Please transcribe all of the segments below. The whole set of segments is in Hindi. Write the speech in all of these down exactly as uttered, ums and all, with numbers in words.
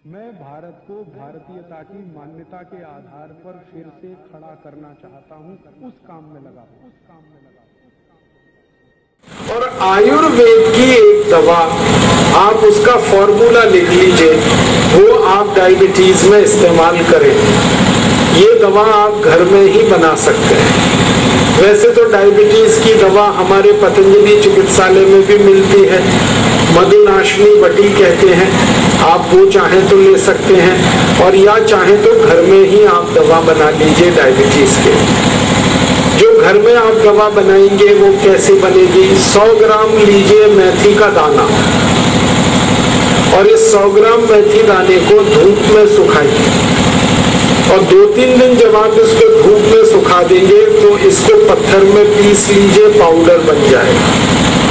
मैं भारत को भारतीयता की मान्यता के आधार पर फिर से खड़ा करना चाहता हूं, उस काम में लगा हूं, उस काम में लगा हूं। और आयुर्वेद की एक दवा, आप उसका फॉर्मूला लिख लीजिए, वो आप डायबिटीज में इस्तेमाल करें। ये दवा आप घर में ही बना सकते हैं। वैसे तो डायबिटीज की दवा हमारे पतंजलि चिकित्सालय में भी मिलती है, मधुनाशिनी बटी कहते हैं, आप वो चाहें तो ले सकते हैं, और या चाहें तो घर में ही आप दवा बना लीजिए डायबिटीज के। जो घर में आप दवा बनाएंगे वो कैसे बनेगी? सौ ग्राम लीजिए मेथी का दाना, और इस सौ ग्राम मेथी दाने को धूप में सुखाइए, और दो तीन दिन जब आप इसको धूप में सुखा देंगे तो इसको पत्थर में पीस लीजिए, पाउडर बन जाएगा।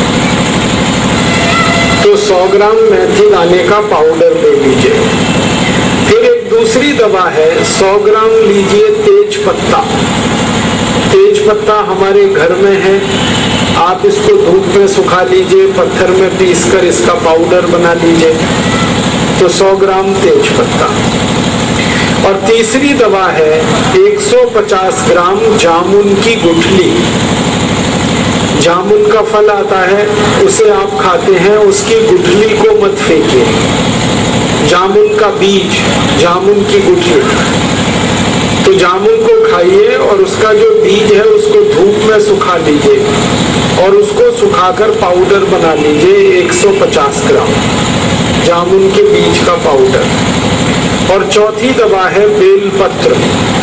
तो सौ ग्राम मेथी दाने का पाउडर ले लीजिए। फिर एक दूसरी दवा है, सौ ग्राम लीजिए तेज पत्ता। तेज पत्ता हमारे घर में है, आप इसको धूप में सुखा लीजिए, पत्थर में पीस कर इसका पाउडर बना लीजिए। तो सौ ग्राम तेज पत्ता। और तीसरी दवा है एक सौ पचास ग्राम जामुन की गुठली। जामुन का फल आता है, उसे आप खाते हैं, उसकी गुठली को मत फेंकिए। जामुन का बीज, जामुन की गुठली, तो जामुन को खाइए और उसका जो बीज है उसको धूप में सुखा लीजिए, और उसको सुखाकर पाउडर बना लीजिए एक सौ पचास ग्राम जामुन के बीज का पाउडर। और चौथी दवा है बेलपत्र।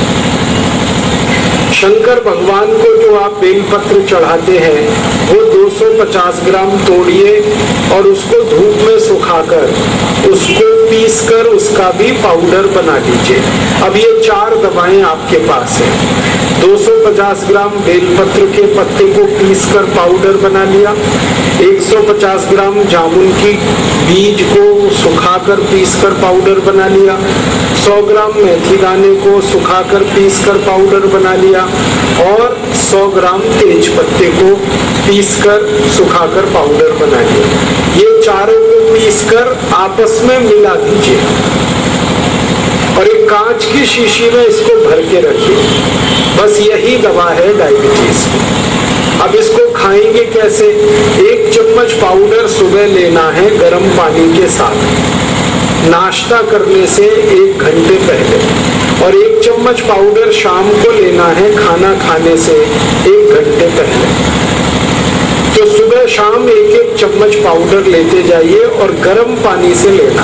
शंकर भगवान को जो आप बेलपत्र चढ़ाते हैं वो दो सौ पचास ग्राम तोड़िए और उसको धूप में सुखाकर उसको पीसकर उसका भी पाउडर बना लीजिए। अब ये चार दवाएं आपके पास हैं। दो सौ पचास ग्राम बेलपत्र के पत्ते को पीसकर पाउडर बना लिया, एक सौ पचास ग्राम जामुन की बीज को सुखाकर पीसकर पाउडर बना लिया, सौ ग्राम मेथी दाने को सुखाकर पीसकर पाउडर बना लिया, और सौ ग्राम तेज पत्ते को पीसकर सुखाकर पाउडर बना लिया। ये चारों को पीसकर आपस में मिला दीजिए और एक कांच की शीशी में इसको भर के रखिए। बस यही दवा है डायबिटीज की। अब इसको खाएंगे कैसे? एक चम्मच पाउडर सुबह लेना है गर्म पानी के साथ, नाश्ता करने से एक घंटे पहले, और एक चम्मच पाउडर शाम को लेना है खाना खाने से एक घंटे पहले। तो सुबह शाम एक एक चम्मच पाउडर लेते जाइए और गर्म पानी से लेना,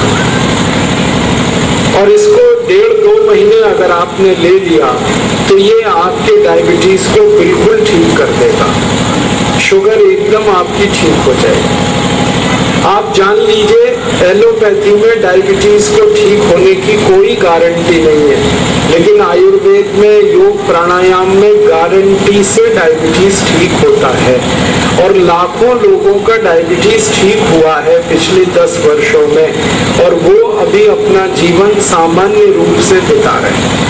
और इसको डेढ़ दो महीने अगर आपने ले लिया तो ये आपके डायबिटीज को बिल्कुल ठीक कर देगा। शुगर एकदम आपकी ठीक हो जाएगी। आप जान लीजिए, एलोपैथी में डायबिटीज को ठीक होने की कोई गारंटी नहीं है, लेकिन आयुर्वेद में योग प्राणायाम में गारंटी से डायबिटीज ठीक होता है, और लाखों लोगों का डायबिटीज ठीक हुआ है पिछले दस वर्षों में, और वो अभी अपना जीवन सामान्य रूप से बिता रहे हैं।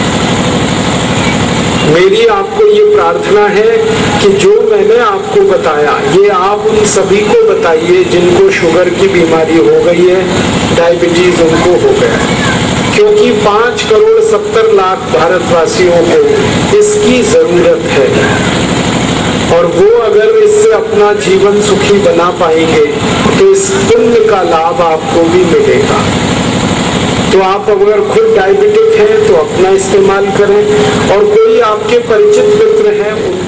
मेरी आपको ये प्रार्थना है कि जो मैंने आपको बताया ये आप उन सभी को बताइए जिनको शुगर की बीमारी हो गई है, डायबिटीज उनको हो गया है, क्योंकि पांच करोड़ सत्तर लाख भारतवासियों को इसकी जरूरत है, और वो अगर इससे अपना जीवन सुखी बना पाएंगे तो इस पुण्य का लाभ आपको भी मिलेगा। तो आप अगर खुद डायबिटिक हैं तो अपना इस्तेमाल करें, और कोई आपके परिचित मित्र हैं